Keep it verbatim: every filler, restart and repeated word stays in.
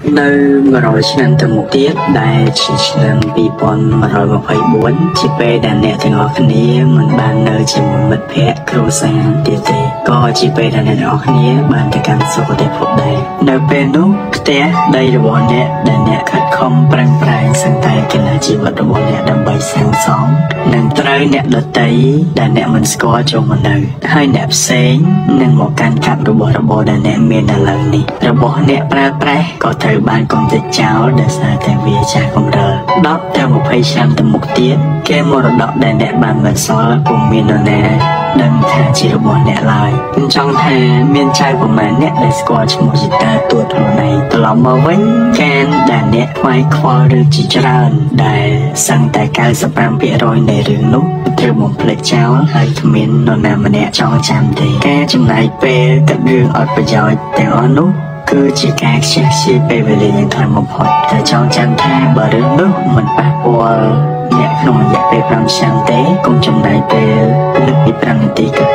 នៅmột trămឆ្នាំទៅមុខទៀតដែលជាឆ្នាំពីរពាន់một trăm hai mươi bốnជាពេលដែលអ្នកទាំងអស់គ្នាមិនបាននៅជាមួយមិត្តភ័ក្តិគ្រួសារទៀតទេក៏ជាពេលដែលអ្នកទាំងអស់គ្នាបានទៅកាន់សុគតិភពដែរនៅពេលនោះផ្ទះដីរបស់អ្នកដែលអ្នកខិតខំប្រឹងប្រែងសង្កេតគណជីវិតរបស់អ្នកដើម្បីសាងសង់នឹងត្រូវអ្នកដទៃដែលអ្នកមិនស្គាល់ចូលមកនៅហើយអ្នកផ្សេងនឹងមកកាន់កាប់របស់របរដែលអ្នកមានឥឡូវនេះរបស់អ្នកប្រើប្រាស់ក៏ត្រូវបានកំទេចចោលដោយសារតែវាចាស់កម្រិលដប់ទៅยี่สิบឆ្នាំទៅមុខទៀតគេមរតកដែលអ្នកបានបន្សល់ពុំមាននរណាដឹងថាជារបស់អ្នកឡើយខ្ញុំចង់ថាមានចៅប្រមាណអ្នកដែលស្គាល់ឈ្មោះជីតាទួតខ្លួនឯងត្រឡប់មកវិញកានដែលអ្នកខ្វាយខ្វល់ឬជាច្រើនដែលសឹងតែ九十五ភាគរយនៃរឿងនោះត្រូវបំភ្លេចចោលហើយគ្មាននរណាម្នាក់ចងចាំទេការចំណាយពេលទៅរឿងអត់ប្រយោជន៍ទាំងអស់នោះគឺជាការខ្ជះខ្ជាយពេលវេលាយ៉ាងខ្លាំងបំផុតតែចងចាំថាបើរឿងនោះមិនប៉ះពាល់អ្នកក្នុងរយៈពេលប្រាំឆ្នាំទេកុំចំណាយពេលលើកពីប្រាំនាទីក៏